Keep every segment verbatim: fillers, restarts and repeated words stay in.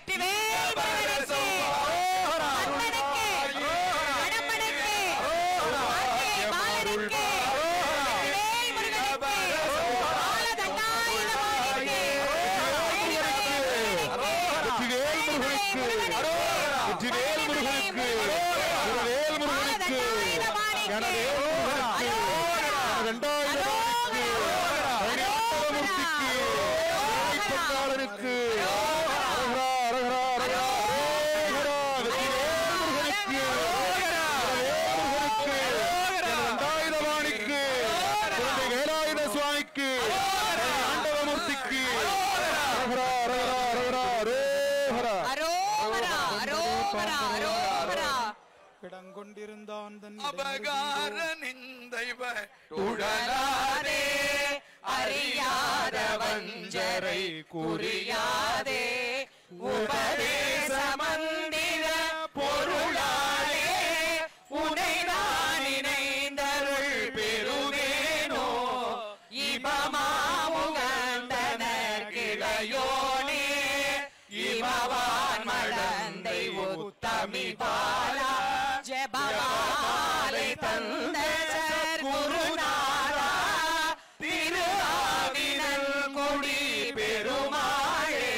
வெற்றிவேல் முருகனுக்கு அண்ணனுக்கு கடம்பனுக்கு ஆர்கே பாலனுக்கு வெற்றிவேல் முருகனுக்கு பாலதண்டாயுதபாணிக்கு வெற்றிவேல் முருகனுக்கு வெற்றிவேல் முருகனுக்கு வெற்றிவேல் முருகனுக்கு எனவே இரண்டாயிரத்துக்கு மூர்த்திக்கு பங்காளருக்கு இரண்டாயிரவாணிக்கு வேலாயுத சுவாமிக்கு ஆண்டவமூர்த்திக்கு கிடங்கொண்டிருந்தான் தன் அபகார நிந்தைவ உடலாதே அறியாத வஞ்சரை குறியாதே உபதேச மந்திர பொருளாலே உனைதான் இணைந்தருள் பெருகேனோ இபமாமுகந்தனர் கிளையோனே இமவான் மடந்தை உத்தமி பாலா ஜெபமாலை தந்த குருநாதா திரு ஆவினல் கொடி பெருமாளே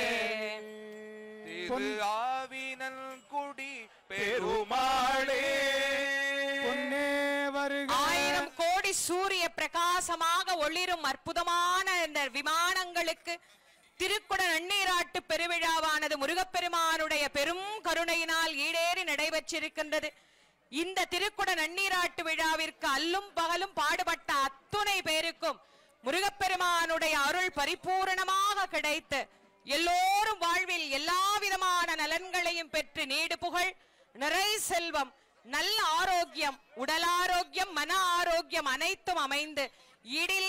திரு ஆவினல் கொடி பெருமாளே பொன்னே வருக. ஆயிரம் கோடி சூரிய பிரகாசமாக ஒளிரும் அற்புதமான இந்த விமானங்களுக்கு திருக்குட நன்னீராட்டு பெருவிழாவானது முருகப்பெருமானுடைய பெரும் கருணையினால் ஈடேறி நடைபெற்றிருக்கின்றது. இந்த திருக்குட நன்னீராட்டு விழாவிற்கு அல்லும் பகலும் பாடுபட்ட அத்துணை பேருக்கும் முருகப்பெருமானுடைய அருள் பரிபூரணமாக கிடைத்து எல்லோரும் வாழ்வில் எல்லா விதமான நலன்களையும் பெற்று நீடு புகழ் நிறை செல்வம் நல்ல ஆரோக்கியம் உடல் ஆரோக்கியம் மன ஆரோக்கியம் அனைத்தும் அமைந்து ஈடில்